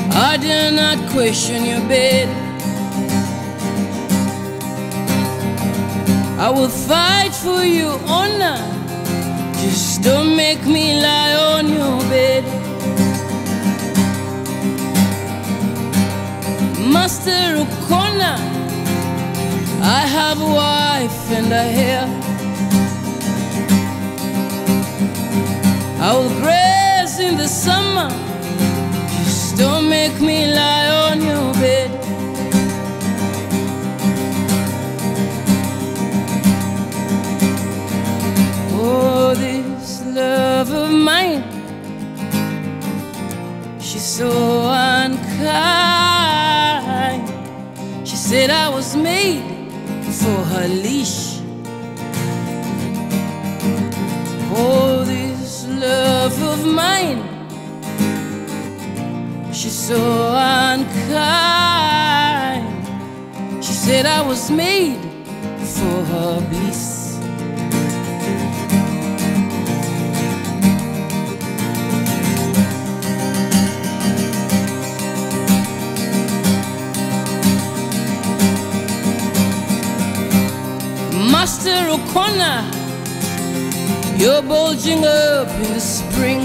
I dare not question your bed. I will fight for your honor. Just don't make me lie on your bed. Master O'Connor, I have a wife and a heir. I will graze in the summer. Just don't make me lie on your bed. Oh, this love of mine, she's so unkind. She said I was made for her leash. Oh, this love of mine, she's so unkind. She said I was made for her bliss. Master O'Connor, you're bulging up in the spring.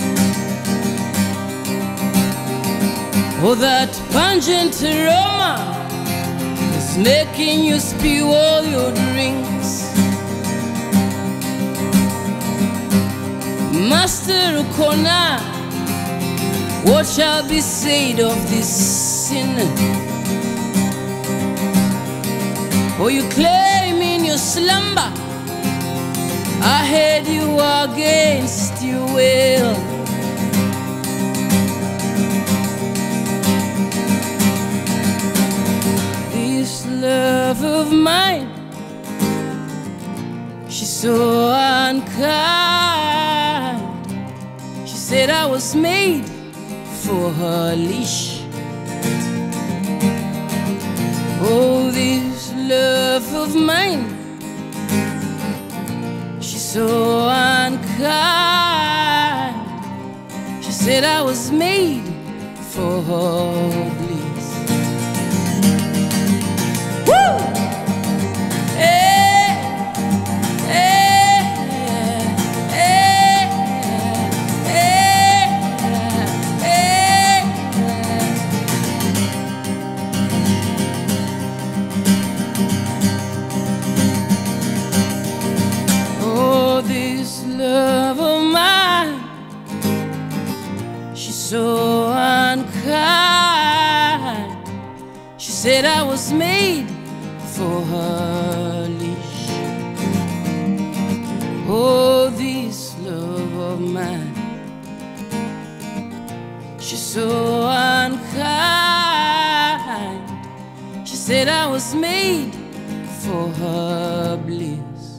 Oh, that pungent aroma is making you spew all your drinks. Master O'Connor, what shall be said of this sin? Oh, you claim in your slumber I heard you against your will. This love of mine, she's so unkind. She said I was made for her leash. Oh, this love of mine, she's so unkind. She said I was made for her bliss. Woo! Hey, hey, hey, hey, hey. Oh, this love of mine, she's so unkind. She said I was made for her leash. Oh, this love of mine, she's so unkind. She said I was made for her bliss.